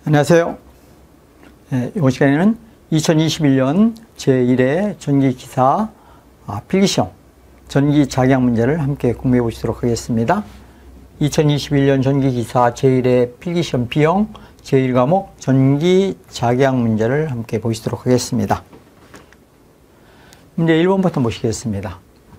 안녕하세요. 이번 시간에는 2021년 제1회 전기기사 필기시험 전기작용 문제를 함께 공부해 보시도록 하겠습니다. 2021년 전기기사 제1회 필기시험 B형 제1과목 전기작용 문제를 함께 보시도록 하겠습니다. 문제 1번부터 보시겠습니다.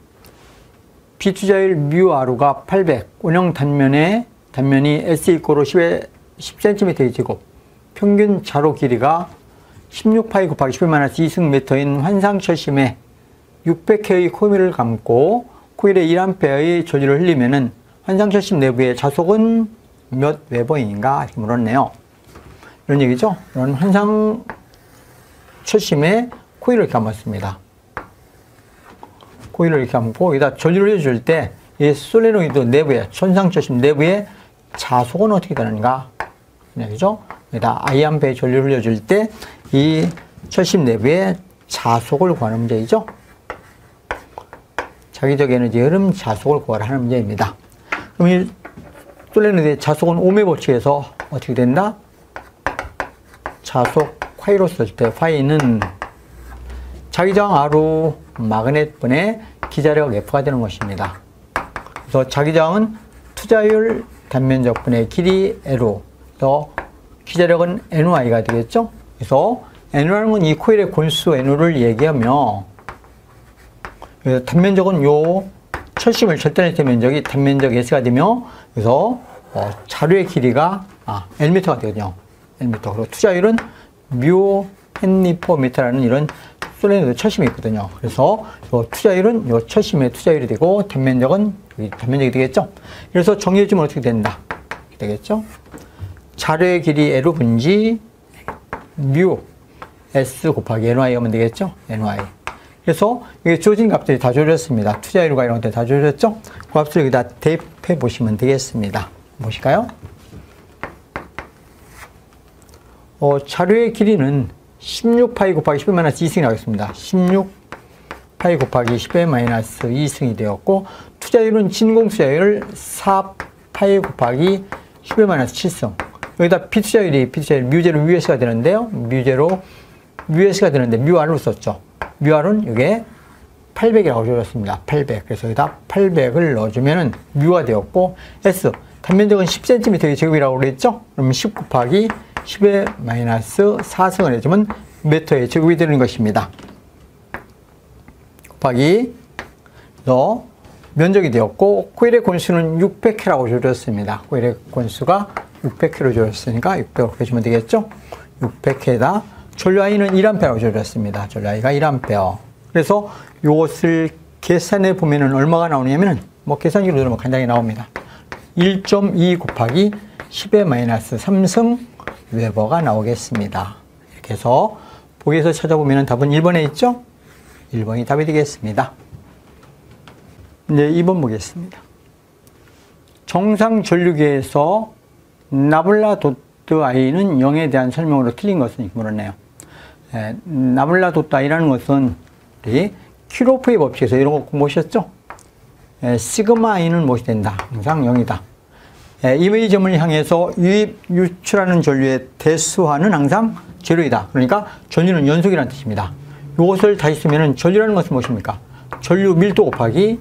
B투자율 μR가 800, 원형 단면이 S=10에 10cm의 제곱, 평균 자로 길이가 16파이 곱하기 10-2승 m 인 환상철심에 600회의 코일을 감고 코일에 1A의 전류를 흘리면은 환상철심 내부의 자속은 몇 웨버인가 이렇게 물었네요. 이런 얘기죠. 이런 환상철심에 코일을 감았습니다. 코일을 이렇게 감고 여기다 전류를 흘려줄 때 이 솔레노이드 내부에, 환상철심 내부의 자속은 어떻게 되는가? 얘기죠. 여기다 Iampe의 전류를 흘려줄 때 이 철심 내부의 자속을 구하는 문제이죠. 자기적 에너지 흐름 자속을 구하라 하는 문제입니다. 그럼 이 솔레노이드의 자속은 ohm의 법칙에서 어떻게 된다? 자속 파이로 쓸 때 파이는 자기장 R로 마그넷분의 기자력 F가 되는 것입니다. 그래서 자기장은 투자율 단면적분의 길이 L로, 또 기자력은 NY가 되겠죠. 그래서 N라는 건 이 코일의 권수 N를 얘기하며, 단면적은 요 철심을 절단했을 면적이 단면적 S가 되며, 그래서 자료의 길이가 Lm가 되거든요. Lm. 그리고 투자율은 μ 헨리/m라는 이런 솔레노이드 철심이 있거든요. 그래서 요 투자율은 요 철심의 투자율이 되고 단면적은 단면적이 되겠죠. 그래서 정리해주면 어떻게 된다? 이렇게 되겠죠. 자료의 길이 L 분지 μ S 곱하기 NY 하면 되겠죠. NY. 그래서 이게 주어진 값들이 다 조졌습니다. 투자율과 이런 것들 다 조졌죠. 그 값을 여기다 대입해 보시면 되겠습니다. 보실까요? 자료의 길이는 16파이 곱하기 10-2승이 나오겠습니다. 16파이 곱하기 10-2승이 되었고, 투자율은 진공 투자율 4파이 곱하기 10-7승. 여기다 B투자율 μ제로 μS가 되는데요. μS가 되는데 μR로 썼죠. μR은 이게 800이라고 적었습니다. 800. 그래서 여기다 800을 넣어주면은 μ가 되었고, S 단면적은 10cm의 제곱이라고 그랬죠. 그러면 10 곱하기 10-4승을 해주면 m의 제곱이 되는 것입니다. 곱하기, 그래서 면적이 되었고, 코일의 권수는 600회라고 줄였습니다. 코일의 권수가 600회로 줄였으니까 600으로 해주면 되겠죠? 600회에다 전류 I는 1A라고 줄였습니다. 전류 I가 1A. 그래서 이것을 계산해 보면은 얼마가 나오냐면은, 계산기로 들으면 간단히 나옵니다. 1.2 곱하기 10-3승 웨버가 나오겠습니다. 이렇게 해서 보기에서 찾아보면 답은 1번에 있죠? 1번이 답이 되겠습니다. 이제 2번 보겠습니다. 정상 전류계에서 나블라 도트 I는 0에 대한 설명으로 틀린 것은 이렇게 물었네요. 나블라 도트 I라는 것은 우리 키로프의 법칙에서 이런 거 공부하셨죠? 시그마 I는 무엇이 된다? 항상 0이다. 이메이점을 향해서 유출하는 전류의 대수화는 항상 제로이다. 그러니까 전류는 연속이라는 뜻입니다. 이것을 다시 쓰면은 전류라는 것은 무엇입니까? 전류 밀도 곱하기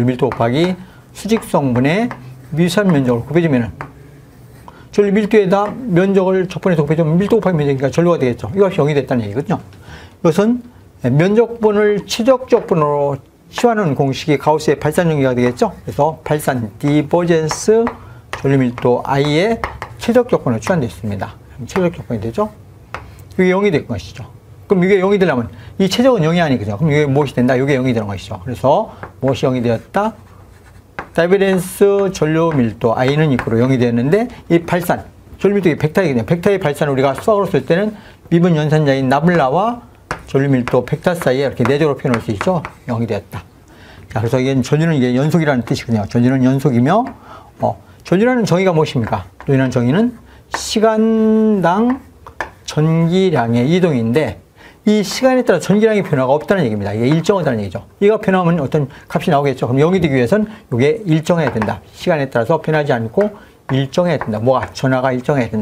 수직성분의 미수한 면적을 곱해주면은, 전류 밀도에다 면적을 적분해서 곱해주면 밀도 곱하기 면적이니까 전류가 되겠죠. 이것이 0이 됐다는 얘기거든요. 이것은 면적분을 최적적분으로 취하는 공식이 가우스의 발산정의가 되겠죠. 그래서 발산 디버젠스 전류 밀도 I의 최적적분을 취한되어 있습니다. 최적적분이 되죠. 이게 0이 될 것이죠. 그럼 이게 0이 되려면 이 최적은 0이 아니거든요. 그럼 이게 무엇이 된다? 이게 0이 되는 것이죠. 그래서 무엇이 0이 되었다? 다이버렌스 전류 밀도 I는 이코로 0이 되었는데, 이 발산 전류 밀도가 벡터이거든요. 벡터의 발산을 우리가 수학으로 쓸 때는 미분 연산자인 나블라와 전류 밀도 벡터 사이에 이렇게 내적으로 표현할 수 있죠. 0이 되었다. 자, 그래서 전류는 이게 연속이라는 뜻이거든요. 전류는 연속이며, 전류라는 정의가 무엇입니까? 전류라는 정의는 시간당 전기량의 이동인데, 이 시간에 따라 전기량의 변화가 없다는 얘기입니다. 이게 일정하다는 얘기죠. 이가 변하면 어떤 값이 나오겠죠. 그럼 0이 되기 위해서는 이게 일정해야 된다. 시간에 따라서 변하지 않고 일정해야 된다. 뭐가? 전하가 일정해야 된다.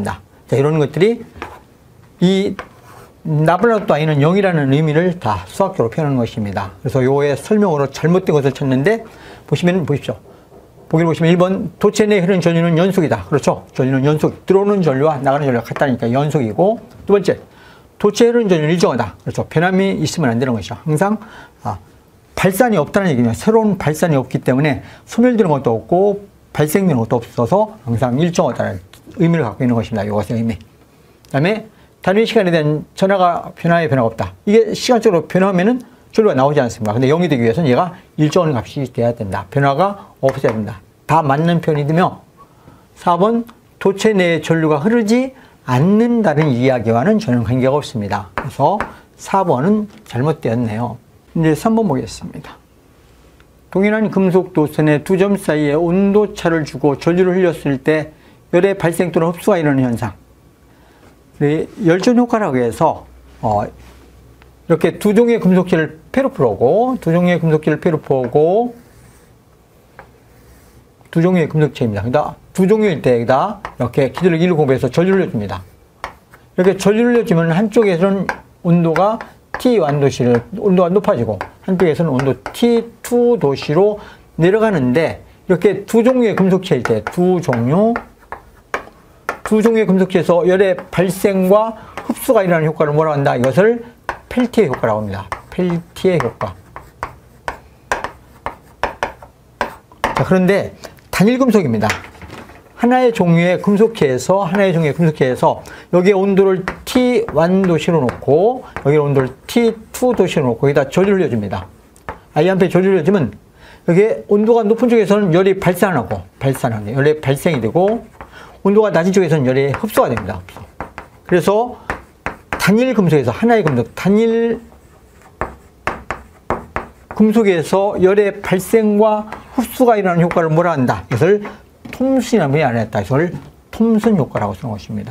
자, 이런 것들이 이 나블라토 i는 0이라는 의미를 다 수학적으로 표현하는 것입니다. 그래서 요의 설명으로 잘못된 것을 쳤는데 보시면 보십시오. 보기를 보시면 1번 도체 내에 흐르는 전류는 연속이다. 그렇죠. 전류는 연속. 들어오는 전류와 나가는 전류가 같다니까 연속이고, 두 번째 도체에 흐르는 전류는 일정하다. 그렇죠. 변함이 있으면 안 되는 것이죠. 항상 발산이 없다는 얘기냐. 새로운 발산이 없기 때문에 소멸되는 것도 없고 발생되는 것도 없어서 항상 일정하다는 의미를 갖고 있는 것입니다. 이것의 의미. 그 다음에 단위 시간에 대한 변화의 변화가 없다. 이게 시간적으로 변화하면은 전류가 나오지 않습니다. 근데 0이 되기 위해서는 얘가 일정한 값이 돼야 된다. 변화가 없어야 된다. 다 맞는 표현이 되며, 4번 도체 내에 전류가 흐르지 않는다는 이야기와는 전혀 관계가 없습니다. 그래서 4번은 잘못되었네요. 이제 3번 보겠습니다. 동일한 금속 도선의 두 점 사이에 온도차를 주고 전류를 흘렸을 때 열의 발생 또는 흡수가 일어나는 현상. 열전 효과라고 해서 이렇게 두 종류의 금속체를 페루프로고, 두 종류의 금속체를 페루프로고, 두 종류의 금속체입니다. 그러니까 두 종류일 때에다 이렇게 기술력 1을 공부해서 전류를 흘려줍니다. 이렇게 전류를 흘려주면 한쪽에서는 온도가 T1도씨로 온도가 높아지고, 한쪽에서는 온도 T2도씨로 내려가는데, 이렇게 두 종류의 금속체일 때 두 종류의 금속체에서 열의 발생과 흡수가 일어나는 효과를 뭐라고 한다? 이것을 펠티의 효과라고 합니다. 펠티의 효과. 자, 그런데 단일 금속입니다. 하나의 종류의 금속체에서 여기에 온도를 T1도씨로 놓고 여기에 온도를 T2도씨로 놓고 여기다 전류를 흘려줍니다. 아이한테 전류를 흘려주면 여기에 온도가 높은 쪽에서는 열이 발산하는 열의 발생이 되고, 온도가 낮은 쪽에서는 열이 흡수가 됩니다. 그래서 단일 금속에서 하나의 금속, 단일 금속에서 열의 발생과 흡수가 일어나는 효과를 뭐라 한다? 이것을 톰슨이라는 분이 알아냈다. 이것을 톰슨 효과라고 쓰는 것입니다.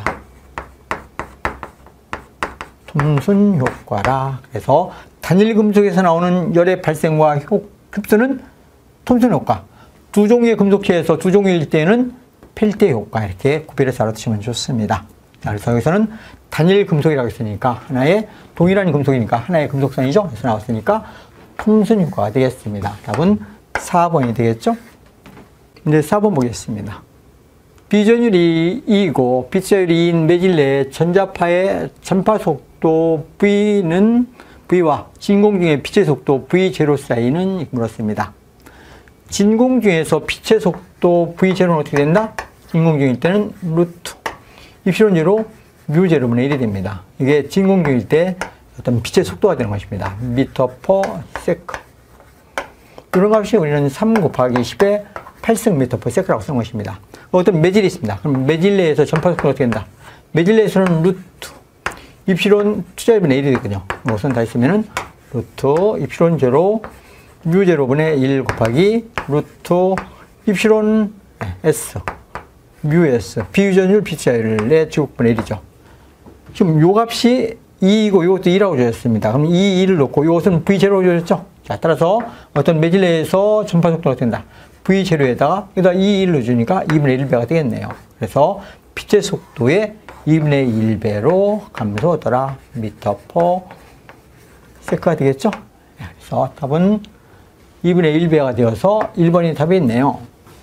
톰슨 효과라. 그래서 단일 금속에서 나오는 열의 발생과 흡수는 톰슨 효과. 두 종류의 금속체에서 두 종류일 때는 펠티의 효과. 이렇게 구별해서 알아두시면 좋습니다. 자, 그래서 여기서는 단일 금속이라고 했으니까 하나의 동일한 금속이니까 하나의 금속선이죠. 그래서 나왔으니까 톰슨 효과가 되겠습니다. 답은 4번이 되겠죠. 이제 4번 보겠습니다. 비전율이 2이고 빛자율이 2인 매질 내에 전자파의 전파 속도 V와 진공 중의 빛의 속도 V0 사이는 물었습니다. 진공 중에서 빛의 속도 V0는 어떻게 된다? 진공 중일 때는 루트 입시론제로 μ0분의 1이 됩니다. 이게 진공 중일 때 어떤 빛의 속도가 되는 것입니다. 미터 퍼 세컨. 이런 값이 우리는 3 곱하기 10의 8승 미터 퍼 세컨이라고 쓰는 것입니다. 어떤 매질이 있습니다. 그럼 매질 내에서 전파 속도가 어떻게 된다? 매질 내에서는 루트 입시론 투자율분의 1이 되거든요. 이것은 다 있으면은 루트 입시론 제로 μ0분의 1 곱하기 루트 입시론 S μS 비유전율 빛자율의 제곱분의 1이죠. 지금 요 값이 2이고 이것도 2라고 주셨습니다. 그럼 2, 2를 놓고 이것은 V0로 주셨죠. 자, 따라서 어떤 매질 내에서 전파 속도가 된다. V0에다가 여기다 2, 1을 주니까 2분의 1배가 되겠네요. 그래서 빛의 속도의 2분의 1배로 감소하더라. 미터 퍼 세컨가 되겠죠. 그래서 답은 2분의 1배가 되어서 1번이 답이 있네요.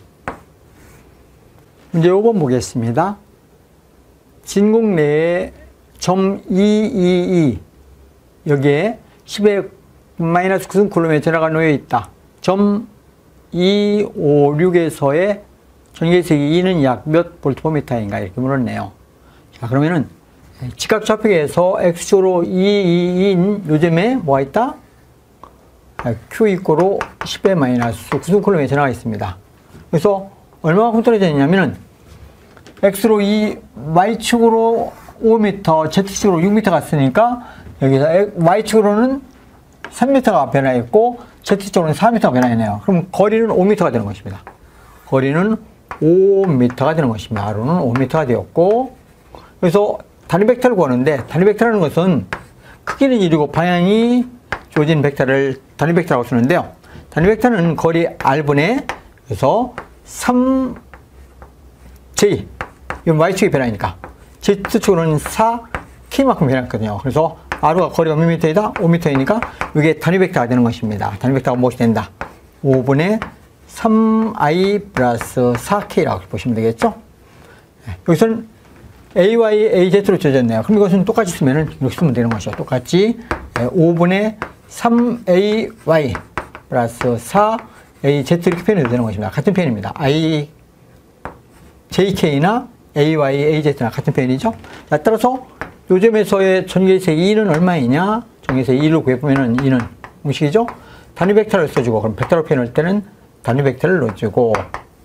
문제 5번 보겠습니다. 진공 내에 점 222 여기에 10의 마이너스 9승 쿨럼의 전하가 놓여 있다. 점 256에서의 전개색이 2는 약 몇 볼트포미터인가 이렇게 물었네요. 자, 그러면은 직각 좌표에서 x축으로 222인 요점에 뭐가 있다? q 이꼬로 10의 마이너스 9승 쿨럼의 전하가 있습니다. 그래서 얼마만큼 떨어져 있냐면은 x로 2, y축으로 5m, z축으로 6m 갔으니까 여기서 y축으로는 3m가 변화했고 z축으로는 4m가 변화했네요. 그럼 거리는 5m가 되는 것입니다. 거리는 5m가 되는 것입니다. R로는 5m가 되었고, 그래서 단위 벡터를 구하는데 단위 벡터라는 것은 크기는 1이고 방향이 주어진 벡터를 단위 벡터라고 쓰는데요. 단위 벡터는 거리 R분의 그래서 3J 이건 y축의 변화니까 Z축으로는 4K만큼 변했거든요. 그래서 R가 거리가 몇 미터이다? 5미터이니까 이게 단위 벡터가 되는 것입니다. 단위 벡터가 무엇이 된다? 5분의 3i 플러스 4k라고 보시면 되겠죠? 여기서는 ay, az로 주어졌네요. 그럼 이것은 똑같이 쓰면은 이렇게 쓰면 되는 것이죠. 똑같이 5분의 3ay 플러스 4az 이렇게 표현해도 되는 것입니다. 같은 표현입니다. jk나 ay, az나 같은 표현이죠. 자, 따라서 요점에서의 전개세의 2는 얼마이냐? 전개세의 2를 구해보면은 2는 공식이죠? 단위 벡터를 써주고, 그럼 벡터로 표현할 때는 단위 벡터를 넣어주고,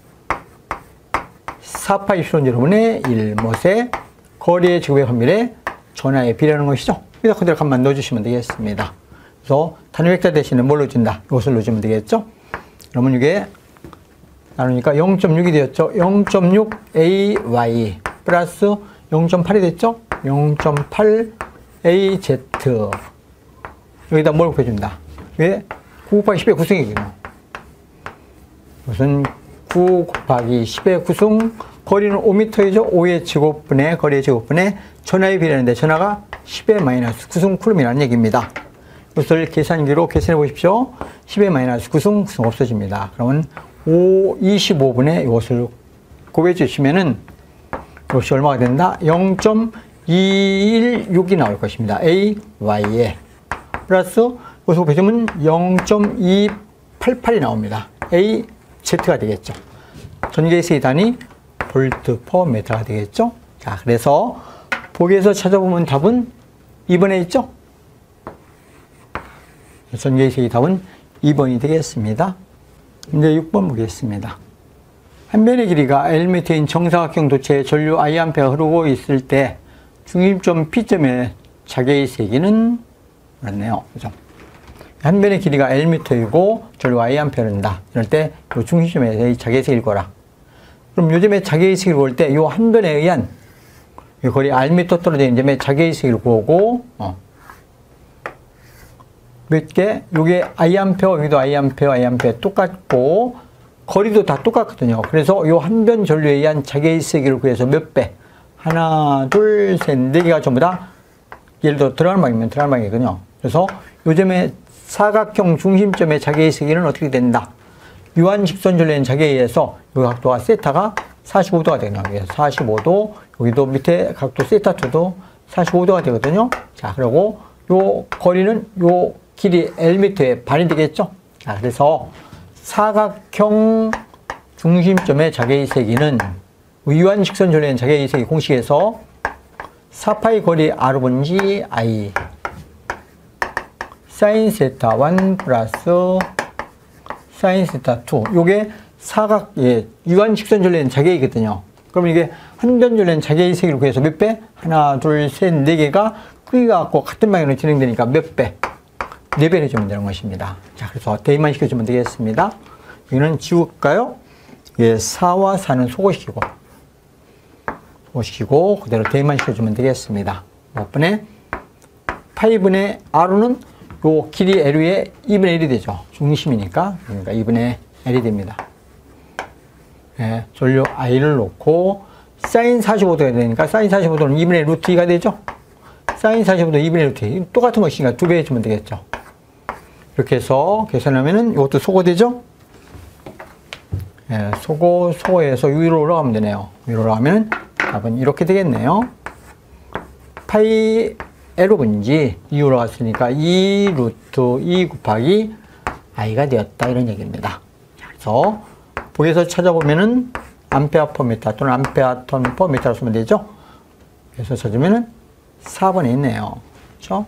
4파이 입시론제로분의 1못의 거리의 지구의 확률에 전하에 비례하는 것이죠. 그래서 그대로 값만 넣어주시면 되겠습니다. 그래서 단위 벡터 대신에 뭘 넣어준다? 이것을 넣어주면 되겠죠? 그러면 이게 나누니까 0.6이 되었죠. 0.6ay 플러스 0.8이 됐죠? 0.8az 여기다 뭘 곱해준다? 왜? 9 곱하기 10의 구승이거든요. 이것은 9 곱하기 10의 구승, 거리는 5m이죠. 5의 제곱분의 거리의 제곱분의 전하에 비례하는데 전하가 10의 마이너스 9승 쿠름이라는 얘기입니다. 이것을 계산기로 계산해 보십시오. 10의 마이너스 9승, 9승 없어집니다. 그러면 25분의 이것을 곱해 주시면은 이것이 얼마가 된다? 0.216이 나올 것입니다. A, Y에. 플러스, 여기서 곱해주면 0.288이 나옵니다. A, Z가 되겠죠. 전개세의 단위, 볼트 퍼 미터가 되겠죠. 자, 그래서 보기에서 찾아보면 답은 2번에 있죠. 전개세의 답은 2번이 되겠습니다. 이제 6번 보겠습니다. 한 변의 길이가 Lm인 정사각형 도체에 전류 I아가 흐르고 있을 때 중심점 P점의 자개의 세기는 그렇네요. 그죠? 한 변의 길이가 Lm이고 전류 I가 흐른다. 이럴 때 이 중심점의 자개의 세기를 거라. 그럼 요즘에 자개의 세기를 구할 때 이 한 변에 의한 이 거리 Rm 떨어져 있는 점에 자개의 세기를 구하고 몇 개? 요게 I암페어, 여기도 I암페어 똑같고 거리도 다 똑같거든요. 그래서 요 한 변 전류에 의한 자개의 세기를 구해서 몇 배? 하나, 둘, 셋, 네 개가 전부 다 예를 들어 들어가는 방이면 들어가는 방이거든요. 그래서 요즘에 사각형 중심점의 자개의 세기는 어떻게 된다? 유한직선 전류의 자개에 의해서 요 각도가 세타가 45도가 되거든요. 45도, 여기도 밑에 각도 세타2도 45도가 되거든요. 자, 그리고 요 거리는 요 길이 Lm의 반이 되겠죠? 자, 그래서 사각형 중심점의 자개의 세기는 유한직선 전류의 자개의 세기 공식에서 4파이 거리 R분지 I 사인 세타 1 플러스 사인 세타 2 요게 유한직선 전류의 자개이거든요. 그러면 이게 한 변 전류의 자개의 세기를 구해서 몇 배? 하나, 둘, 셋, 네 개가 크기가 같고 같은 방향으로 진행되니까 몇 배? 4배 해주면 되는 것입니다. 자, 그래서 대입만 시켜주면 되겠습니다. 여기는 지울까요? 예, 4와 4는 소거시키고 그대로 대입만 시켜주면 되겠습니다. 5분의 파이분의 R는 요 길이 L의 2분의 1이 되죠. 중심이니까. 그러니까 2분의 L이 됩니다. 예, 전류 I를 놓고 사인 45도가 되니까 사인 45도는 2분의 루트 2가 되죠. 사인 45도 2분의 루트 2. 똑같은 것이니까 2배 해주면 되겠죠. 이렇게 해서 계산하면은 이것도 소거되죠? 예, 소거해서 위로 올라가면 되네요. 위로 올라가면 답은 이렇게 되겠네요. 파이 L분지 2 올라갔으니까 2 루트 2 곱하기 I가 되었다. 이런 얘기입니다. 그래서 보기에서 찾아보면은 암페어 퍼 미터 또는 암페어 톤 퍼 미터로 쓰면 되죠? 그래서 찾으면은 4번에 있네요. 그렇죠?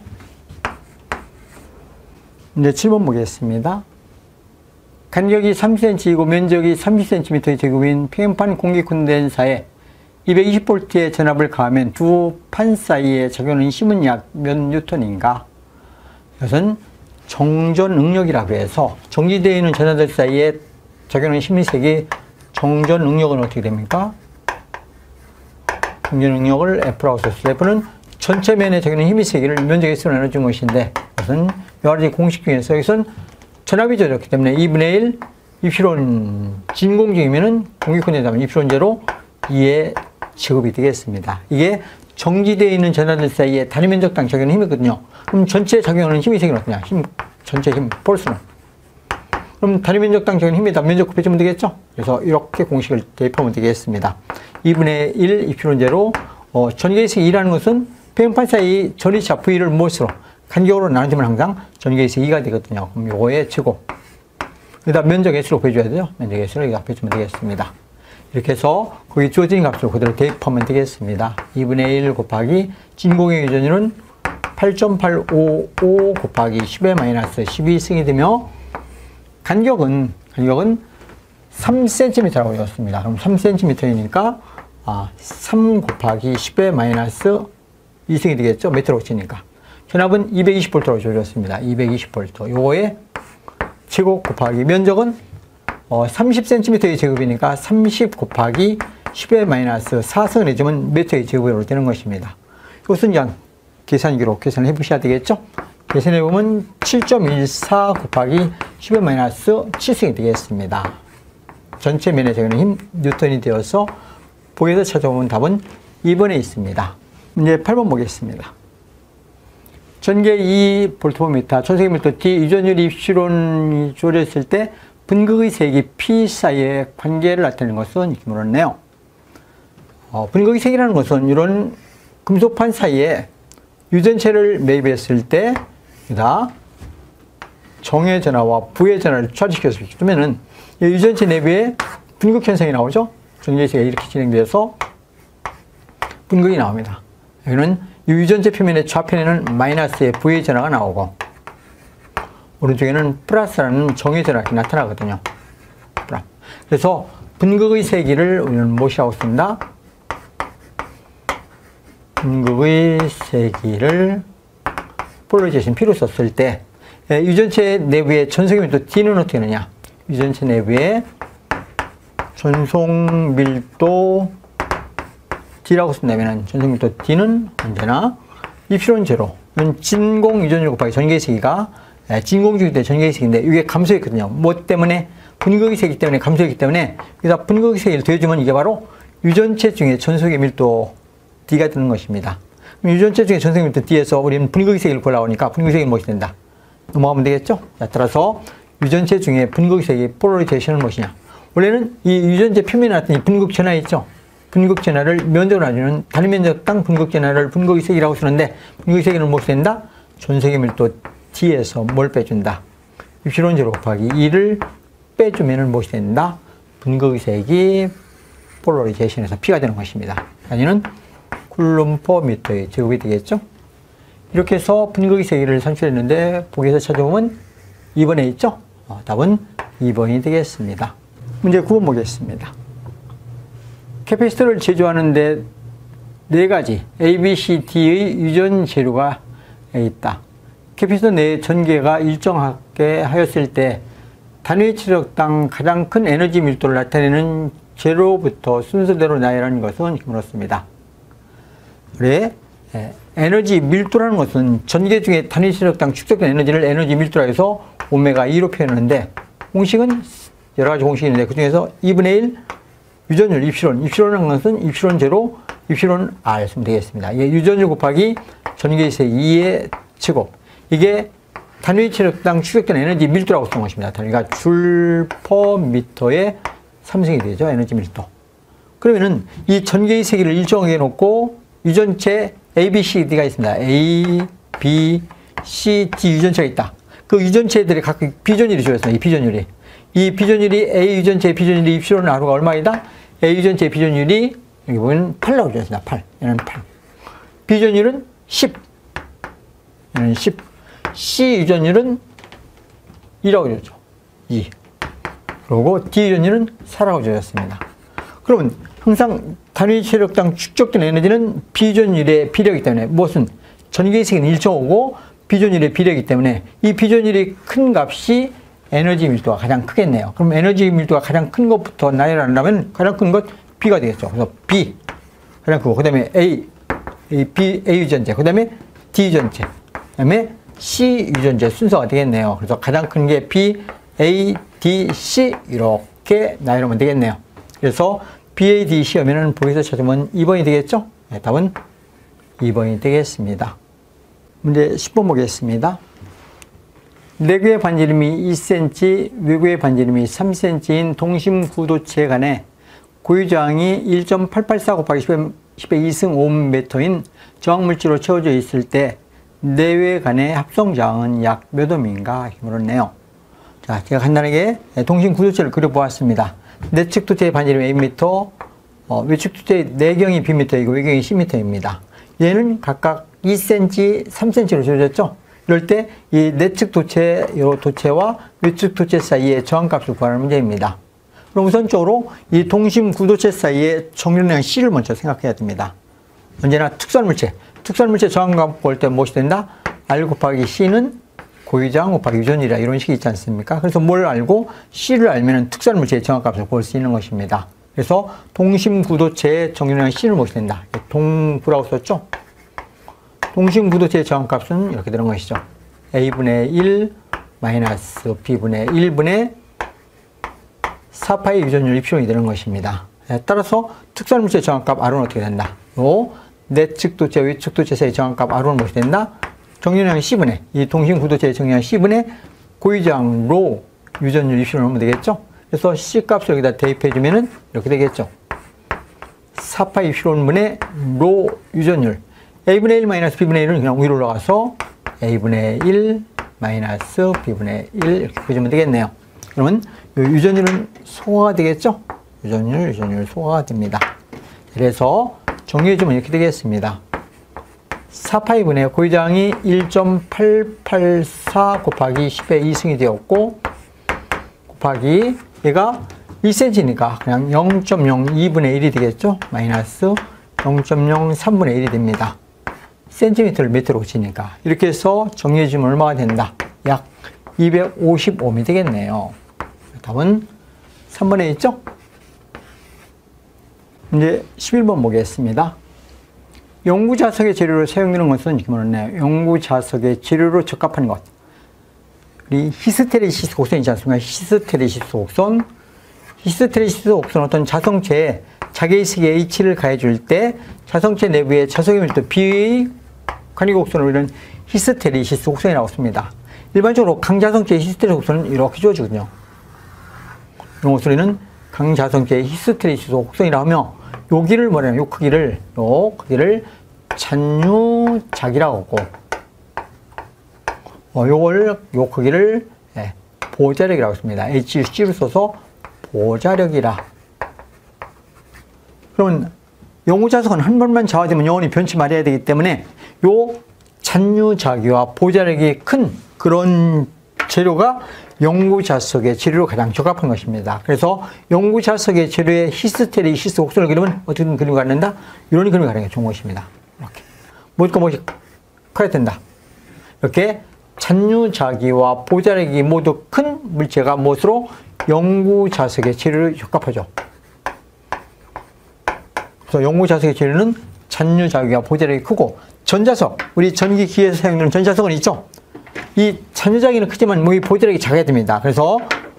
이제 7번 보겠습니다. 간격이 3cm이고 면적이 30cm의 제곱인 평행판 공기 콘덴사에 220V의 전압을 가하면 두 판 사이에 작용하는 힘은 약 몇 뉴턴인가? 이것은 정전 응력이라고 해서 정지되어 있는 전하들 사이에 작용하는 힘의 세기 정전 응력은 어떻게 됩니까? 정전 응력을 F라고 썼어요. F는 전체 면에 작용하는 힘의 세기를 면적의 수로 나눠준 것인데 이것은 여러 가지 공식 중에서 여기서는 전압이죠. 그렇기 때문에 2분의 1 입시론 진공중이면은 공기 콘덴사면 입시론제로 2의 제곱이 되겠습니다. 이게 정지되어 있는 전하들 사이에 단위 면적당 작용하는 힘이거든요. 그럼 전체 작용하는 힘이 생기는 어떠냐? 전체 힘, 폴스는. 그럼 단위 면적당 작용하는 힘에다 면적 곱해주면 되겠죠? 그래서 이렇게 공식을 대입하면 되겠습니다. 2분의 1 이프론제로 전개의식 2라는 것은 평판 사이 전위차 V를 무엇으로 간격으로 나눠주면 항상 전개의식 2가 되거든요. 그럼 요거의 제곱. 여기다 면적 S로 곱해줘야 되죠? 면적 S로 여기다 곱해주면 되겠습니다. 이렇게 해서 거기 주어진 값을 그대로 대입하면 되겠습니다. 2분의 1 곱하기 진공의 유전율은 8.855 곱하기 10의 마이너스 12승이 되며 간격은 3cm라고 되었습니다. 그럼 3cm이니까 3 곱하기 10의 마이너스 2승이 되겠죠? 메트로 치니까. 전압은 220V라고 줘줬습니다. 220V. 요거의 제곱 곱하기 면적은 30cm의 제곱이니까 30 곱하기 10의 마이너스 4승을 해주면 메트의 제곱으로 되는 것입니다. 이것은 그냥 계산기로 계산을 해보셔야 되겠죠? 계산해보면 7.14 곱하기 10의 마이너스 7승이 되겠습니다. 전체 면에 적용하는 힘 뉴턴이 되어서 보기에서 찾아오면 답은 2번에 있습니다. 문제 8번 보겠습니다. 전개 2볼트미터, 전세기미터 D 유전율 입시론이 주어졌을 때 분극의 세기 P 사이의 관계를 나타내는 것은 이렇게 물었네요. 분극의 세기라는 것은 이런 금속판 사이에 유전체를 매입했을 때 정의 전하와 부의 전하를 추가시켜서 주면은 유전체 내부에 분극 현상이 나오죠. 전개체가 이렇게 진행돼서 분극이 나옵니다. 여기는 유전체 표면의 좌편에는 마이너스의 부의 전하가 나오고 오른쪽에는 플러스라는 정의 전하가 나타나거든요. 그래서 분극의 세기를 우리는 무엇이라고 씁니다? 분극의 세기를 폴러리제이션 P로 썼을 때 유전체 내부의 전속 밀도 D는 어떻게 되느냐? 유전체 내부의 전속 밀도 D라고 쓴다면 전속 밀도 D는 언제나 이프론 제로. 진공 유전율 곱하기 전개의 세기가 진공주기 때 전개의 세기인데 이게 감소했거든요. 뭐 때문에? 분극의 세기 때문에 감소했기 때문에 여기다 분극의 세기를 더해주면 이게 바로 유전체 중에 전속의 밀도 D가 되는 것입니다. 유전체 중에 전속 밀도 D에서 우리는 분극의 세기를 골라오니까 분극의 세기는 무엇이 된다? 넘어가면 되겠죠? 자, 따라서 유전체 중에 분극의 세기 폴러리제이션은 무엇이냐? 원래는 이 유전체 표면에 나타난 이 분극 전하 있죠? 분극 전하를 면적으로 나누는 단위 면적당 분극 전하를 분극의 세기라고 쓰는데 분극의 세기는 무엇이 된다? 전속의 밀도 D에서 뭘 빼준다? 입시론 제로 곱하기 2를 빼주면 무엇이 된다? 분극의 세기 폴러리제이션에서 P가 되는 것입니다. 단위는 쿨룸 퍼 미터의 제곱이 되겠죠? 이렇게 해서 분극의 세기를 산출했는데 보기에서 찾아보면 2번에 있죠? 답은 2번이 되겠습니다. 문제 9번 보겠습니다. 캐패시터를 제조하는데 4가지 A, B, C, D의 유전 재료가 있다. 캐패시터 내 전개가 일정하게 하였을 때 단위 체력당 가장 큰 에너지 밀도를 나타내는 재료부터 순서대로 나열하는 것은 그렇습니다. 그래, 에너지 밀도라는 것은 전개 중에 단위 체력당 축적된 에너지를 에너지 밀도라 해서 오메가 2로 표현하는데 공식은 여러 가지 공식이 있는데 그 중에서 2분의 1 유전율 입시론이라는 것은 입시론 제로 입시론 R 쓰면 되겠습니다. 이게 유전율 곱하기 전개세 2의 제곱. 이게 단위 체력당 축적된 에너지 밀도라고 쓰는 것입니다. 단위가 줄 퍼 미터의 3승이 되죠. 에너지 밀도. 그러면은 이 전개의 세기를 일정하게 놓고 유전체 A, B, C, D가 있습니다. A, B, C, D 유전체가 있다. 그 유전체들이 각각 비전율이 주어졌습니다. 이 비전율이. 이 비전율이 A 유전체의 비전율이 입시론 R가 얼마이다? A 유전체의 비전율이 여기 보면 8라고 주어졌습니다. 8. 얘는 8. 비전율은 10. 얘는 10. C 유전율은 2라고 주어졌죠. 2. 그리고 D 유전율은 4라고 주어졌습니다. 그러면 항상 단위 체력당 축적된 에너지는 비전율의 비례이기 때문에 무엇은 전개의 세기는 일정하고 비전율의 비례이기 때문에 이 비전율이 큰 값이 에너지 밀도가 가장 크겠네요. 그럼 에너지 밀도가 가장 큰 것부터 나열한다면 가장 큰 것 B가 되겠죠. 그래서 B 가장 크고 그 다음에 A 유전체, 그 다음에 D 유전체, 그 다음에 C 유전체 순서가 되겠네요. 그래서 가장 큰 게 B, A, D, C 이렇게 나열하면 되겠네요. 그래서 BAD 시험에는 보기에서 찾으면 2번이 되겠죠? 네, 답은 2번이 되겠습니다. 문제 10번 보겠습니다. 내구의 반지름이 2cm, 외구의 반지름이 3cm인 동심구도체 간에 고유저항이 1.884 곱하기 10의 2승 5m인 저항물질로 채워져 있을 때 내외 간의 합성저항은 약 몇 옴인가 이렇게 물었네요. 자, 제가 간단하게 동심구도체를 그려보았습니다. 내측 도체의 반지름이 Am, 외측 도체의 내경이 Bm이고 외경이 Cm입니다. 얘는 각각 2cm, 3cm로 주어졌죠? 이럴 때 이 내측 도체, 도체와 외측 도체 사이의 저항값을 구하는 문제입니다. 그럼 우선적으로 이 동심 구도체 사이의 정렬량 C를 먼저 생각해야 됩니다. 언제나 특수한 물체 저항값 구할 때 무엇이 된다? R 곱하기 C는 고유저항 곱하기 유전이라 이런 식이 있지 않습니까? 그래서 뭘 알고 C를 알면 특수한 물체의 저항값을 구할 수 있는 것입니다. 그래서 동심 구도체의 정렬량 C를 무엇이 된다? 동구라고 썼죠? 동심 구도체의 저항값은 이렇게 되는 것이죠. A분의 1 마이너스 B분의 1분의 4파의 유전율 입시론이 되는 것입니다. 따라서 특수한 물체의 저항값 R은 어떻게 된다? 요 내측 도체, 외측 도체 사이의 저항값 R은 무엇이 된다? 정렬량 C분의, 이 동심 구도체의 정렬량 C분의 고유저항 로 유전율 입시론을 하면 되겠죠? 그래서 C 값을 여기다 대입해주면은 이렇게 되겠죠. 4파 입시론분의 로 유전율. A분의 1 마이너스 B분의 1은 그냥 위로 올라가서 A분의 1 마이너스 B분의 1 이렇게 보시면 되겠네요. 그러면 유전율은 소화가 되겠죠? 유전율 소화가 됩니다. 그래서 정리해주면 이렇게 되겠습니다. 4파이분의 고유저항이 1.884 곱하기 10의 2승이 되었고 곱하기 얘가 2cm니까 그냥 0.02분의 1이 되겠죠? 마이너스 0.03분의 1이 됩니다. 센티미터를 미터로 고치니까 이렇게 해서 정리해주면 얼마가 된다? 약 255미 되겠네요. 답은 3번에 있죠? 이제 11번 보겠습니다. 용구자석의 재료로 사용되는 것은 이렇게 말했네요. 용구자석의 재료로 적합한 것. 우리 히스테레시스 곡선 있지 않습니까? 히스테레시스 곡선 어떤 자성체에 자개의식의 H를 가해줄 때 자성체 내부의 자석의 밀도 B의 관계곡선을 우리는 히스테레시스 곡선이라고 씁니다. 일반적으로 강자성체의 히스테레시스 곡선은 이렇게 주어지거든요. 이런 것을 우리는 강자성체의 히스테레시스 곡선이라고 하며 여기를 뭐냐면 요 크기를 잔유작이라고 하고 요 크기를 보자력이라고 씁니다. HC를 써서 보자력이라. 그러면 용구자석은 한 번만 자화되면 영원히 변치 말아야 되기 때문에 요 잔유자기와 보자력이 큰 그런 재료가 용구자석의 재료로 가장 적합한 것입니다. 그래서 용구자석의 재료의 히스테레시스 곡선을 그리면 어떻게 그림을 갖는다? 이런 그림을 가는 게 좋은 것입니다. 이렇게. 무엇과 무엇이 커야 된다. 이렇게 잔유자기와 보자력이 모두 큰 물체가 무엇으로? 용구자석의 재료를 적합하죠. 그래서 용구자석의 재료는 잔유자기와 보자력이 크고 전자석, 우리 전기기에서 사용되는 전자석은 있죠? 이 잔유자기는 크지만 이 보자력이 작아야 됩니다. 그래서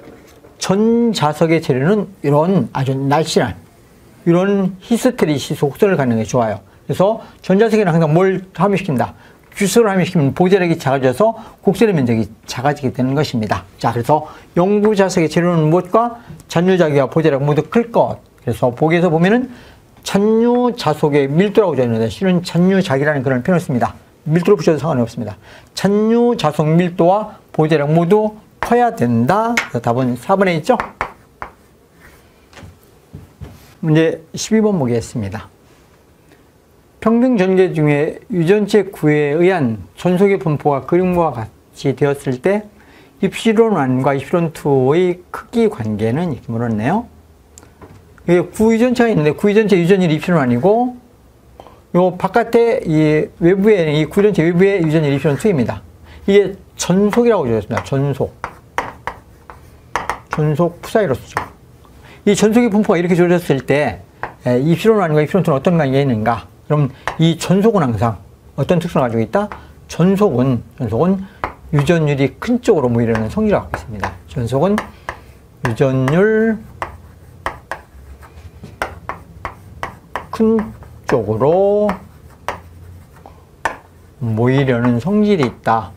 전자석의 재료는 이런 아주 날씬한 이런 히스테레시스 곡선을 갖는 게 좋아요. 그래서 전자석에는 항상 뭘 함유시킨다? 규수를 함유시키면 보자력이 작아져서 곡선의 면적이 작아지게 되는 것입니다. 자, 그래서 용구자석의 재료는 무엇과 잔유자기와 보자력 모두 클 것. 그래서 보기에서 보면은 잔유자석의 밀도라고 되어 있는데 실은 잔유자기라는 그런 표현을 씁니다. 밀도로 붙여도 상관이 없습니다. 잔유자석 밀도와 보자력 모두 커야 된다. 그래서 답은 4번에 있죠? 문제 12번 보겠습니다. 평등 전개 중에 유전체 구에 의한 전속의 분포가 그림과 같이 되었을 때 입시론 1과 입시론 2의 크기 관계는 이렇게 물었네요. 이게 구유전체가 있는데 구유전체 유전율이 입시론 1이고 요 바깥에 이 외부에 이 구유전체 외부의 유전율이 입시론 2입니다. 이게 전속이라고 적었습니다. 전속 푸사이로 쓰죠. 이 전속의 분포가 이렇게 주어졌을 때 입시론 1과 입시론 2는 어떤 관계가 있는가? 그럼 이 전속은 항상 어떤 특성을 가지고 있다? 전속은 유전율이 큰 쪽으로 모이려는 성질을 갖고 있습니다. 전속은 유전율 큰 쪽으로 모이려는 성질이 있다.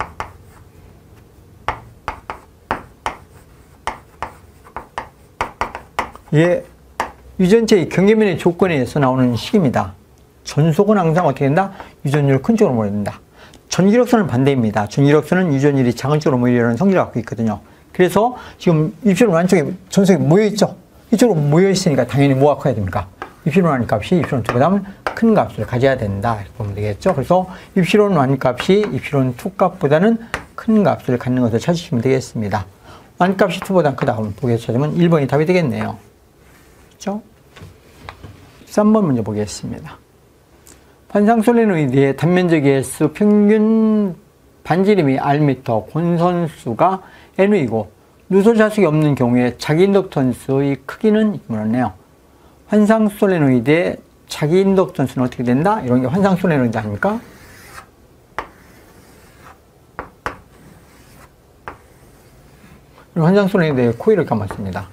이게 유전체의 경계면의 조건에서 나오는 식입니다. 전속은 항상 어떻게 된다? 유전율 큰 쪽으로 모여든다. 전기력선은 반대입니다. 전기력선은 유전율이 작은 쪽으로 모이려는 성질을 갖고 있거든요. 그래서 지금 입시론 안쪽에 전속이 모여있죠. 이쪽으로 모여있으니까 당연히 뭐가 커야 됩니까? 입시론 완값이 입시론 2보다는 큰 값을 가져야 된다. 이렇게 보면 되겠죠. 그래서 입시론 완값이 입시론 2 값보다는 큰 값을 갖는 것을 찾으시면 되겠습니다. 완값이 2보다 크다 하면 보기에 찾으면 1번이 답이 되겠네요. 그렇죠? 3번 문제 보겠습니다. 환상솔레노이드의 단면적 S 평균 반지름이 Rm, 권선수가 N이고 누설 자석이 없는 경우에 자기 인덕턴스의 크기는 물었네요. 환상솔레노이드의 자기 인덕턴스는 어떻게 된다? 이런 게 환상솔레노이드 아닙니까? 환상솔레노이드의 코일을 감았습니다.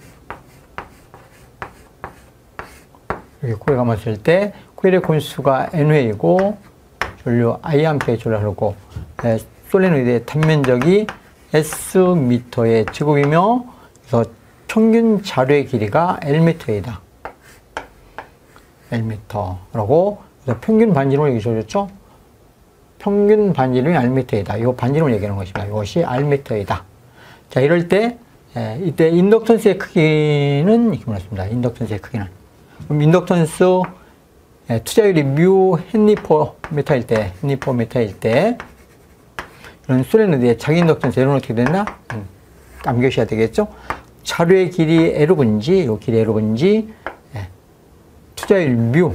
이렇게 코일 감았을 때 코일의 콘수가 N회이고 전류 Iampe의 전류를 흐르고 솔레노이드의 단면적이 Sm의 제곱이며 그래서 평균 자료의 길이가 Lm이다. Lm라고 그래서 평균 반지름을 여기 줘줬죠? 평균 반지름이 Rm이다. 이 반지름을 얘기하는 것입니다. 이것이 Rm이다. 자, 이럴 때 이때 인덕턴스의 크기는 이렇게 물었습니다. 인덕턴스의 크기는. 그럼 인덕턴스 투자율이 뮤 헨리퍼미터일 때, 이런 솔레노이드의 자기 인덕턴스 L은 어떻게 되나? 암기하셔야 되겠죠? 자료의 길이 L분지, 요 길이 L분지, 투자율 뮤,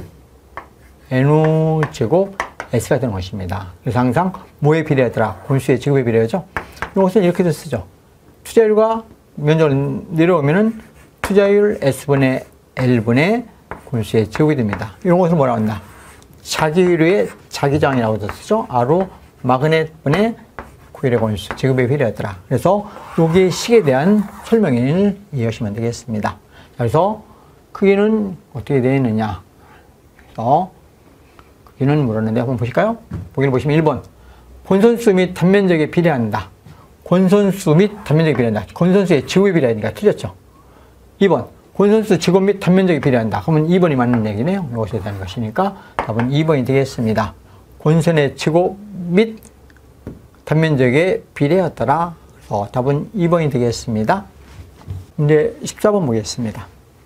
N 제곱 S가 되는 것입니다. 그래서 항상 뭐에 비례하더라? 권수의 제곱에 비례하죠? 이것은 이렇게도 쓰죠. 투자율과 면적을 내려오면은 투자율 S분의 L분의 권수의 제곱이 됩니다. 이런 것을 뭐라고 한다? 자기율의 자기장이라고도 쓰죠. R로 마그넷분의 코일의 권수, 제곱에 비례하더라. 그래서 여기 식에 대한 설명을 이해하시면 되겠습니다. 그래서 크기는 어떻게 되어 있느냐. 그래서 크기는 물었는데 한번 보실까요? 보기를 보시면 1번. 권선수 및 단면적에 비례한다. 권선수 및 단면적에 비례한다. 권선수의 제곱에 비례하니까 틀렸죠. 2번. 권선수 제곱 및 단면적에 비례한다. 그러면 2번이 맞는 얘기네요. 이것에 대한 것이니까 답은 2번이 되겠습니다. 권선의 제곱 및 단면적에 비례하더라. 그래서 답은 2번이 되겠습니다. 이제 14번 보겠습니다.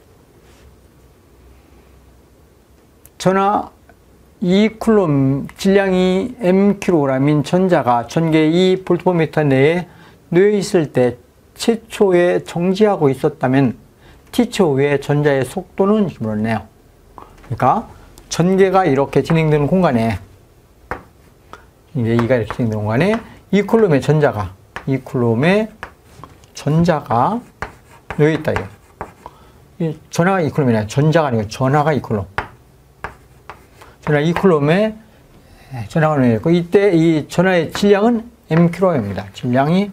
전하 2쿨롬 질량이 mkg인 전자가 전개 2V/m 내에 놓여 있을 때 최초에 정지하고 있었다면 t초 후에 전자의 속도는 이렇게 물었네요. 그러니까 전개가 이렇게 진행되는 공간에 이제 이가 이렇게 진행되는 공간에 2쿨롬의 전자가 놓여 있다. 이 전하가 2쿨롬이냐? 전자가 아니고 전하가 2쿨롬. 전하 2쿨롬에 전하가 놓여 있고 이때 이 전하의 질량은 mkg입니다. 질량이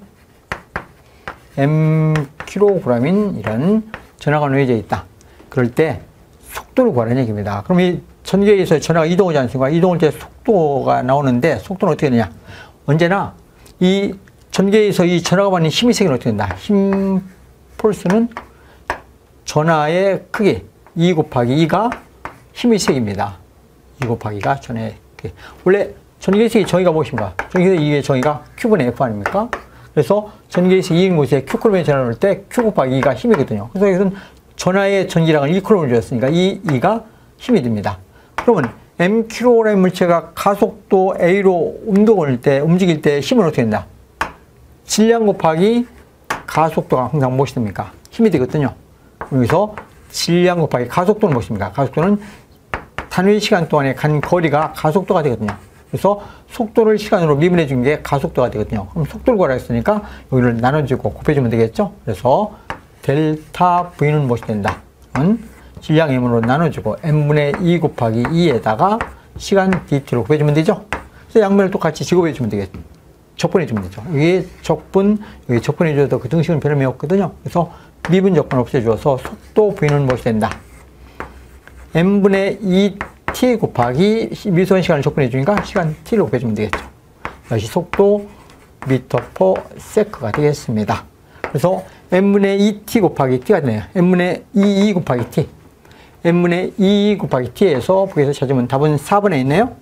mkg인 이런 전하가 놓여져 있다. 그럴 때 속도를 구하라는 얘기입니다. 그럼 이 전개에서 전하가 이동하지 않습니까? 이동할 때 속도가 나오는데 속도는 어떻게 되냐? 언제나 이 전개에서 이 전하가 받는 힘의 세기는 어떻게 된다? 힘 폴스는 전하의 크기 2 곱하기 2가 힘의 세기입니다. 2 곱하기 2가 전하의 크기. 원래 전개의 세기 정의가 무엇입니까? 전개의 세기 정의가 Q분의 F 아닙니까? 그래서 전개의 세기 2인 곳에 Q쿨롬의 전하를 넣을 때 Q 곱하기 2가 힘이거든요. 그래서 여기서는 전하의 전기량을 2쿨롬을 주었으니까 이 2가 힘이 됩니다. 그러면 mkg의 물체가 가속도 a로 움직일 때 힘은 어떻게 된다? 질량 곱하기 가속도가 항상 무엇이 됩니까? 힘이 되거든요. 여기서 질량 곱하기 가속도는 무엇입니까? 가속도는 단위 시간 동안에 간 거리가 가속도가 되거든요. 그래서 속도를 시간으로 미분해 준 게 가속도가 되거든요. 그럼 속도를 구하라 했으니까 여기를 나눠주고 곱해주면 되겠죠? 그래서 델타 V는 무엇이 된다? 질량 m으로 나눠주고 m분의 2 곱하기 2에다가 시간 dt로 곱해주면 되죠? 그래서 양면을 똑같이 제곱해주면 되겠죠? 적분해주면 되죠. 여기 적분, 여기 적분해줘도 그 등식은 변함이 없거든요. 그래서 미분 적분 없애주어서 속도 V는 무엇이 된다? n분의 2t 곱하기 미소한 시간을 적분해 주니까 시간 t를 곱해주면 되겠죠. 이것이 속도 미터 퍼 세크가 되겠습니다. 그래서 n분의 2t 곱하기 t가 되네요. n분의 2 곱하기 t. n분의 2 곱하기 t에서 보기에서 찾으면 답은 4번에 있네요.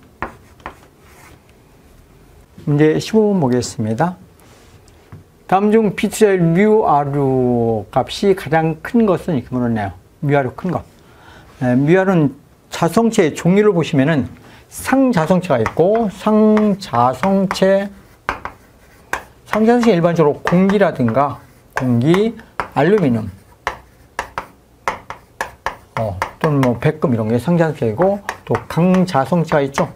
문제 15번 보겠습니다. 다음 중 P수열 μr 값이 가장 큰 것은 이렇게 물었네요. μr 큰 것. μr은 자성체의 종류를 보시면은 상자성체가 있고 상자성체 일반적으로 공기라든가 공기, 알루미늄 또는 뭐 백금 이런 게 상자성체이고 또 강자성체가 있죠.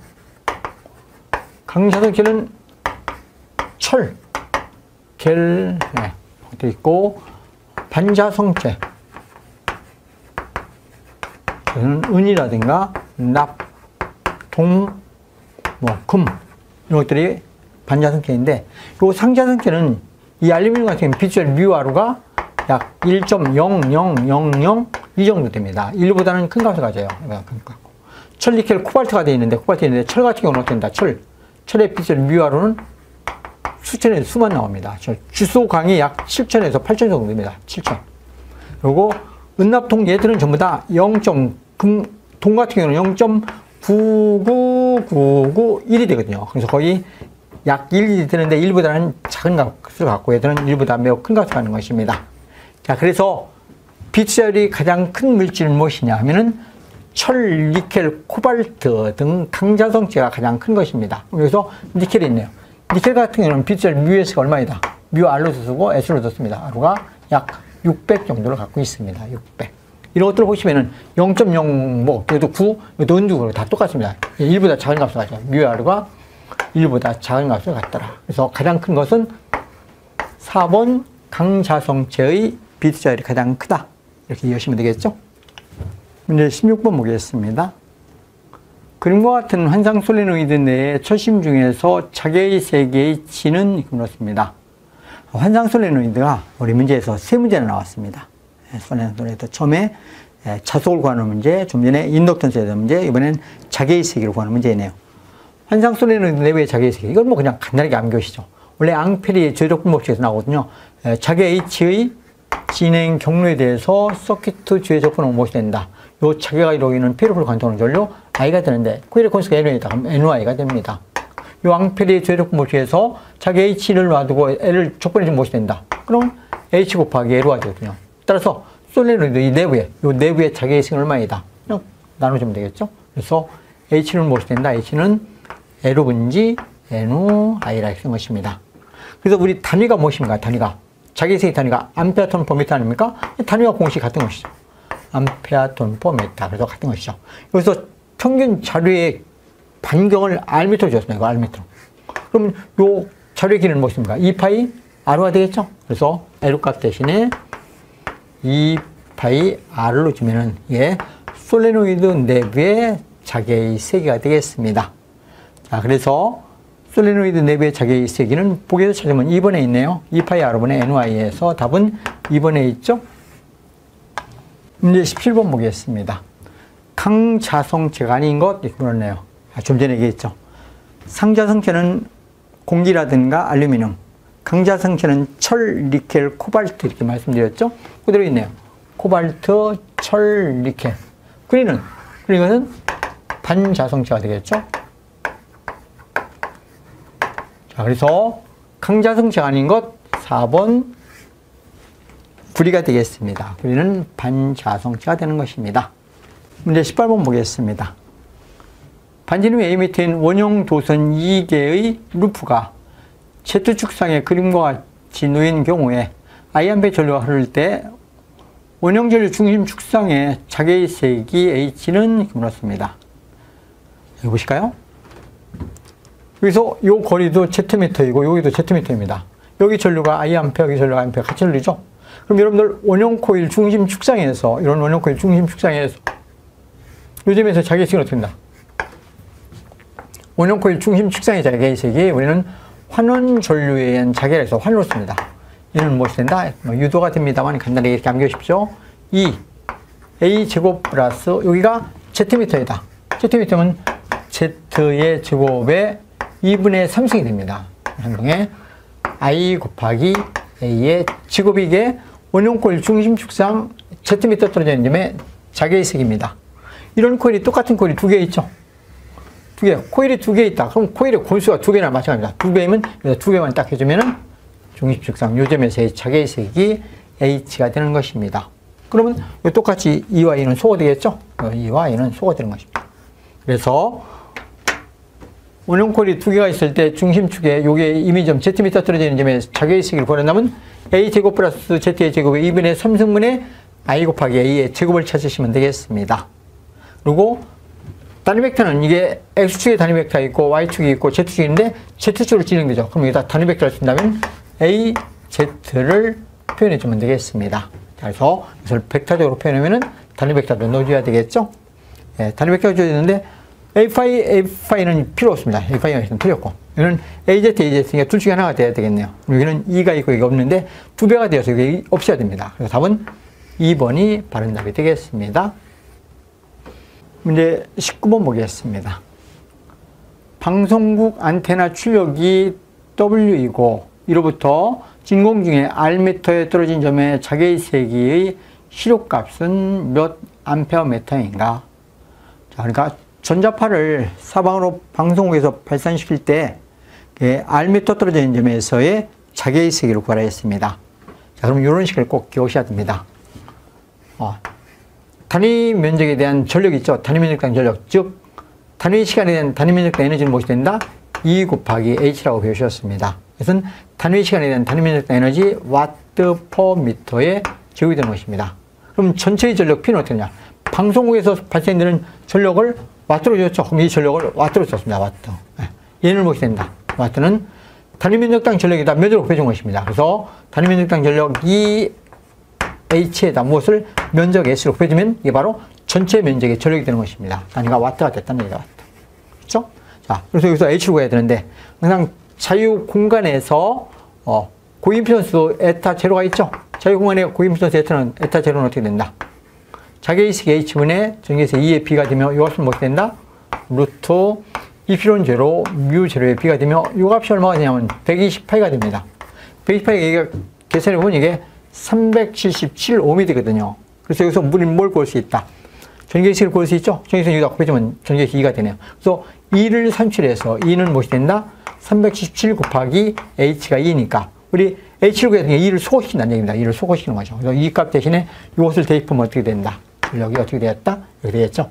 강자성체는 철, 겔, 도 있고 반자성체 저는 은이라든가 납, 동, 금 이런 것들이 반자성체인데 이 상자성체는 이 알루미늄 같은 경우는 P수열 μr가 약 1.0000 이 정도 됩니다. 1보다는 큰 값을 가져요. 철, 니켈, 코발트가 되어 있는데 철 같은 경우는 어떻게 된다? 철의 P수열 μr는 수천에서 수만 나옵니다. 주소강이 약 7천에서 8천 정도 됩니다. 7천. 그리고 은납통 얘들은 전부 다 동 같은 경우는 0.99991이 되거든요. 그래서 거의 약 1이 되는데 1보다는 작은 값을 갖고 얘들은 1보다 매우 큰 값을 갖는 것입니다. 자, 그래서 P수열이 가장 큰 물질은 무엇이냐 하면은 철, 니켈, 코발트 등 강자성체가 가장 큰 것입니다. 그래서 니켈이 있네요. 니켈 같은 경우는 P수열 μs가 얼마이다? μr로 쓰고 s로 썼습니다. r가 약 600 정도를 갖고 있습니다. 600. 이런 것들을 보시면은 0.0 그래도 9, 이것도 은두고 다 똑같습니다. 1보다 작은 값을 가죠. μr가 1보다 작은 값을 갖더라. 그래서 가장 큰 것은 4번 강자성체의 P수열이 가장 크다. 이렇게 이해하시면 되겠죠? 문제 16번 보겠습니다. 그림과 같은 환상 솔레노이드 내의 철심 중에서 자개의 세계의 G는 그렇습니다. 환상 솔레노이드가 우리 문제에서 세 문제나 나왔습니다. 솔레노이드 처음에 자속을 구하는 문제, 좀 전에 인덕턴스에 대한 문제, 이번엔 자개의 세계를 구하는 문제이네요. 환상 솔레노이드 내외의 자개의 세계, 이건 뭐 그냥 간단하게 암기하시죠. 원래 앙페리의 제조적분 법칙에서 나오거든요. 자개 H의 진행 경로에 대해서 서킷 주의 적분은 무엇이 된다. 요 자개가 이루어지는 페리풀 관통은 전류 I가 되는데 코일의 건수가 N이다. 그럼 NY가 됩니다. 요 앙페리의 주의적분 법칙에서 자개 H를 놔두고 L을 적분해주면 무엇이 된다. 그럼 H 곱하기 L가 되거든요. 따라서 솔레노이드 이 내부의 자개의 식은 얼마이다. 그냥 나눠주면 되겠죠. 그래서 H는 무엇이 된다. H는 L분지 NY라 쓴 것입니다. 그래서 우리 단위가 무엇입니까? 단위가 자개의 단위가 암페어 톤 퍼 미터 아닙니까? 단위가 공식이 같은 것이죠. 암페어 톤 퍼 미터. 그래서 같은 것이죠. 여기서 평균 자료의 반경을 R미터로 줬습니다. 이거 R미터로. 그럼 요 자료의 길이는 무엇입니까? 2파이 R가 되겠죠? 그래서 L 값 대신에 2파이 R로 주면은 솔레노이드 내부의 자개의 세기가 되겠습니다. 자, 그래서 솔레노이드 내부의 자개의 세기는 보기에서 찾으면 2번에 있네요. 2파이 R분의 NY에서 답은 2번에 있죠? 문제 17번 보겠습니다. 강자성체가 아닌 것, 이렇게 물었네요. 좀 전에 얘기했죠. 상자성체는 공기라든가 알루미늄, 강자성체는 철, 니켈, 코발트 이렇게 말씀드렸죠. 그대로 있네요. 코발트, 철, 니켈. 이것은 반자성체가 되겠죠. 자, 그래서 강자성체가 아닌 것 4번 구리가 되겠습니다. 구리는 반자성체가 되는 것입니다. 문제 18번 보겠습니다. 반지름 A 밑에 있는 원형 도선 2개의 루프가 Z축상의 그림과 같이 놓인 경우에 I암페어 전류가 흐를 때 원형 전류 중심 축상의 자개의 세기 H는 그렇습니다. 여기 보실까요? 여기서 이 거리도 Z미터이고 여기도 Z미터입니다. 여기 전류가 I암페어, 여기 전류가 I암페어 같이 흐르죠? 그럼 여러분들 원형 코일 중심 축상에서 이런 원형 코일 중심 축상에서 요즘에서 자개의 색이 어떻게 된다? 원형 코일 중심 축상의 자개의 색이 우리는 환원 전류에 의한 자개라 해서 환으로 씁니다. 이는 무엇이 된다? 유도가 됩니다만 간단하게 이렇게 암기하십시오. 2 A 제곱 플러스 여기가 Zm이다. Zm면 Z의 제곱의 2분의 3승이 됩니다. 행동에 I 곱하기 A의 제곱이 이게 원형 코일 중심 축상 Zm 떨어져 있는 점의 자개이색입니다. 이런 코일이 똑같은 코일이 두 개 있죠. 두 개, 코일이 두 개 있다. 그럼 코일의 골수가 두 개나 마찬가지입니다. 두 개면 두 개만 딱 해주면은 중심 축상 요점에서의 자개이색이 H가 되는 것입니다. 그러면 똑같이 2와 2는 소가 되겠죠? 2와 2는 소가 되는 것입니다. 그래서 원형 코일이 두 개가 있을 때 중심축에 요게 이미점 Zm 떨어져 있는 점에 자개이색을 구한다면 A제곱 플러스 Z의 제곱의 2분의 3승분의 I 곱하기 A의 제곱을 찾으시면 되겠습니다. 그리고 단위 벡터는 이게 X축에 단위 벡터가 있고 Y축이 있고 Z축이 있는데 Z축으로 진행되죠. 그럼 여기다 단위 벡터를 쓴다면 AZ를 표현해 주면 되겠습니다. 그래서 이것을 벡터적으로 표현하면 단위 벡터도 넣어줘야 되겠죠. 예, 단위 벡터가 줘야 되는데 A파이는 필요 없습니다. A파이는 틀렸고 여기는 AZ, AZ니까 둘 중에 하나가 돼야 되겠네요. 여기는 2가 있고 이게 없는데 두 배가 되어서 이게 없어야 됩니다. 그래서 답은 2번이 바른 답이 되겠습니다. 문제 19번 보겠습니다. 방송국 안테나 출력이 W이고 이로부터 진공 중에 Rm에 떨어진 점의 자개이세기의 시력값은 몇 암페어미터인가? 자, 그러니까 전자파를 사방으로 방송국에서 발산시킬 때 Rm 떨어져 있는 점에서의 자개이세기를 구하라 했습니다. 자, 그럼 이런 식을 꼭 기억하셔야 됩니다. 단위 면적에 대한 전력이 있죠. 단위 면적당 전력. 즉, 단위 시간에 대한 단위 면적당 에너지는 무엇이 된다? E 곱하기 H라고 배우셨습니다. 이것은 단위 시간에 대한 단위 면적당 에너지 와트 퍼 미터의 제곱이 되는 것입니다. 그럼 전체의 전력 P는 어떻게 되냐? 방송국에서 발생되는 전력을 와트로 줬죠. 그럼 이 전력을 와트로 썼습니다. 와트. 얘는 무엇이 된다? 와트는 단위 면적당 전력이다. 면적으로 곱해준 것입니다. 그래서 단위 면적당 전력 E H에다 무엇을 면적 S로 곱해주면 이게 바로 전체 면적의 전력이 되는 것입니다. 단위가 와트가 됐다는 얘기가 와트. 그렇죠? 자, 그래서 여기서 H를 구해야 되는데 항상 자유 공간에서 고임피던스 에타 제로가 있죠? 자유 공간에 고임피던스 에타 제로는 어떻게 된다? 자개이식 H분의 전개에서 2의 B가 되며 이 값은 뭐가 된다? 루트 이피론 제로 뮤 제로의 B가 되며 이 값이 얼마가 되냐면 128가 됩니다. 128가 계산해 보면 이게 377ohm이 되거든요. 그래서 여기서 우리는 뭘 구할 수 있다? 전개식을 구할 수 있죠? 전개식 여기다 곱해주면 전개식 2가 되네요. 그래서 2를 산출해서 2는 무엇이 된다? 377 곱하기 H가 2니까 우리 H를 구해야 되니까 2를 소거시킨다는 얘기입니다. 2를 소거시키는 거죠. 그래서 이 값 대신에 이것을 대입하면 어떻게 된다? 전력이 어떻게 되었다? 여기 되겠죠?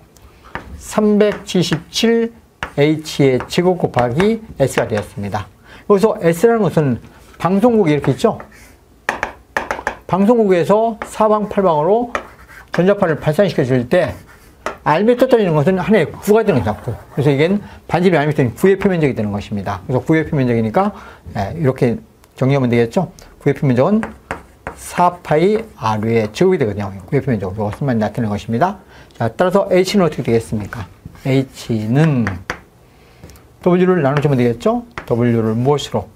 377 H의 제곱 곱하기 S가 되었습니다. 여기서 S라는 것은 방송국이 이렇게 있죠? 방송국에서 사방팔방으로 전자파를 발산시켜 줄 때 Rm에 떨어지는 것은 하나의 9가 되는 거죠. 9. 그래서 이게 반지름이 Rm이 9의 표면적이 되는 것입니다. 그래서 9의 표면적이니까 이렇게 정리하면 되겠죠. 9의 표면적은 4파이 R의 제곱이 되거든요. 9의 표면적. 이것만 나타내는 것입니다. 자, 따라서 H는 어떻게 되겠습니까? H는 W를 나눠주면 되겠죠. W를 무엇으로?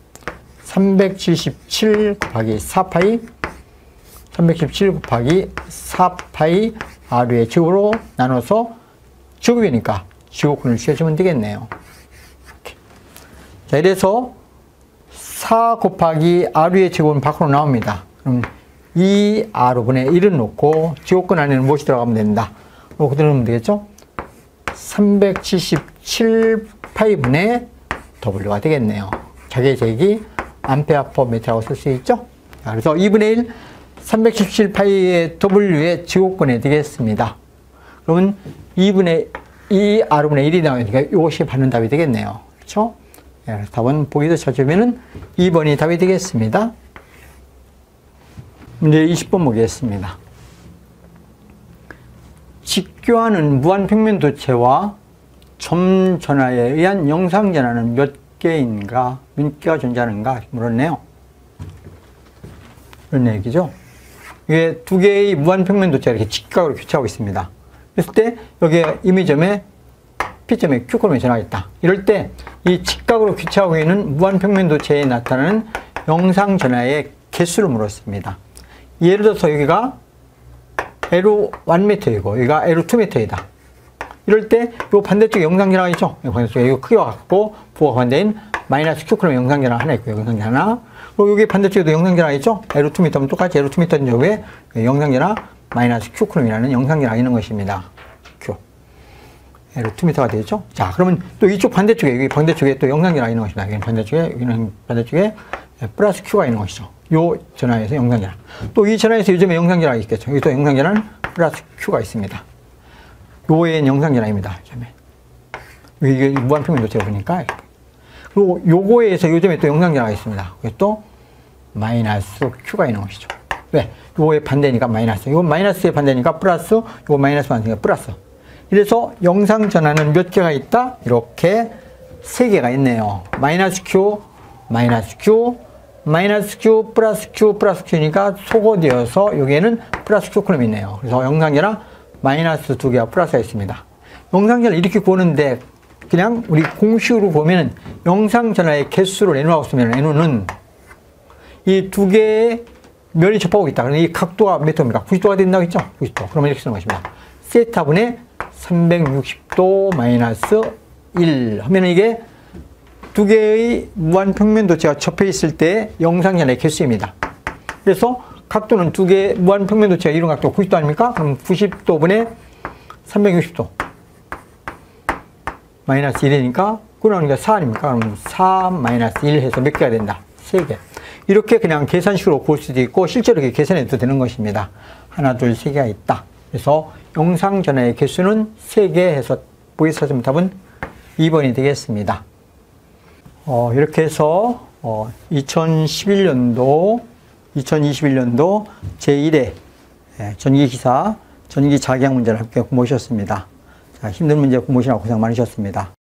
377 곱하기 4파이 317 곱하기 4파이 R의 제곱으로 나눠서 제곱이니까 제곱근을 씌워주면 되겠네요. 이렇게. 자, 이래서 4 곱하기 R의 제곱은 밖으로 나옵니다. 그럼 2R분의 1은 놓고 제곱근 안에는 무엇이 들어가면 된다? 그대로 넣으면 되겠죠? 377파이분의 W가 되겠네요. 자개제기 암페어 퍼 미터라고 쓸 수 있죠? 자, 그래서 2분의 1 377파이의 W의 제곱근이 되겠습니다. 그러면 2분의 2R분의 1이 나오니까 이것이 받는 답이 되겠네요. 그렇죠? 네, 답은 보기도 찾으면은 2번이 답이 되겠습니다. 문제 20번 보겠습니다. 직교하는 무한평면도체와 점전하에 의한 영상전하는 몇 개인가, 몇 개가 존재하는가 물었네요. 그런 얘기죠. 이게 두 개의 무한평면도체가 이렇게 직각으로 교차하고 있습니다. 그랬을 때 여기에 이미점에 P점에 Q점이 전하겠다. 이럴 때 이 직각으로 교차하고 있는 무한평면도체에 나타나는 영상전하의 개수를 물었습니다. 예를 들어서 여기가 L1m이고 여기가 L2m이다. 이럴 때 요 반대쪽에 영상전화가 있죠. 반대쪽에 이거 크기와 같고 부호가 반대인 마이너스 q 쿨럼 영상전화 하나 있고요. 영상전화 하나. 그리고 여기 반대쪽에도 영상전화가 있죠. L2m면 똑같이 L2m 쪽에 영상전화 마이너스 q 쿨럼이라는 영상전화가 있는 것입니다. q. L2m가 되겠죠. 자, 그러면 또 이쪽 반대쪽에, 여기 반대쪽에 또 영상전화가 있는 것입니다. 여기 반대쪽에, 여기는 반대쪽에 플러스 q가 있는 것이죠. 요 전화에서 영상전화. 또 이 전화에서 요즘에 영상전화가 있겠죠. 여기 또 영상전화는 플러스 q가 있습니다. 요의 영상전화입니다. 이게 무한평면 도체가 보니까. 그리고 요거에서 요즘에 또 영상전화가 있습니다. 그게 또 마이너스 q가 있는 것이죠. 왜? 요거의 반대니까 마이너스. 요거 마이너스의 반대니까 플러스, 요거 마이너스 반대니까 플러스. 이래서 영상전화는 몇 개가 있다? 이렇게 3개가 있네요. 마이너스 q, 마이너스 q, 마이너스 q, 플러스 q니까 소거되어서 여기에는 플러스 q 쿨럼이 있네요. 그래서 영상전화 마이너스 2개와 플러스가 있습니다. 영상전화 이렇게 구하는데 그냥 우리 공식으로 보면은 영상전화의 개수를 n으로 쓰면 n은 이 두 개의 면이 접하고 있다. 그러면 이 각도가 몇 도입니까? 90도가 된다고 했죠? 90도. 그러면 이렇게 쓰는 것입니다. 세타분의 360도 마이너스 1 하면 이게 두 개의 무한평면 도체가 접해 있을 때 영상전화의 개수입니다. 그래서 각도는 두 개의 무한평면 도체가 이룬 각도 90도 아닙니까? 그럼 90도분의 360도 마이너스 1이니까 그러니까 4 아닙니까? 그럼 4 마이너스 1 해서 몇 개가 된다? 3개. 이렇게 그냥 계산식으로 볼 수도 있고 실제로 이렇게 계산해도 되는 것입니다. 하나, 둘, 3개가 있다. 그래서 영상전화의 개수는 3개 해서 보기서점 답은 2번이 되겠습니다. 이렇게 해서 2021년도 제1회 전기기사 전기 자기학 문제를 함께 공부하셨습니다. 자, 힘든 문제 공부하시느라 고생 많으셨습니다.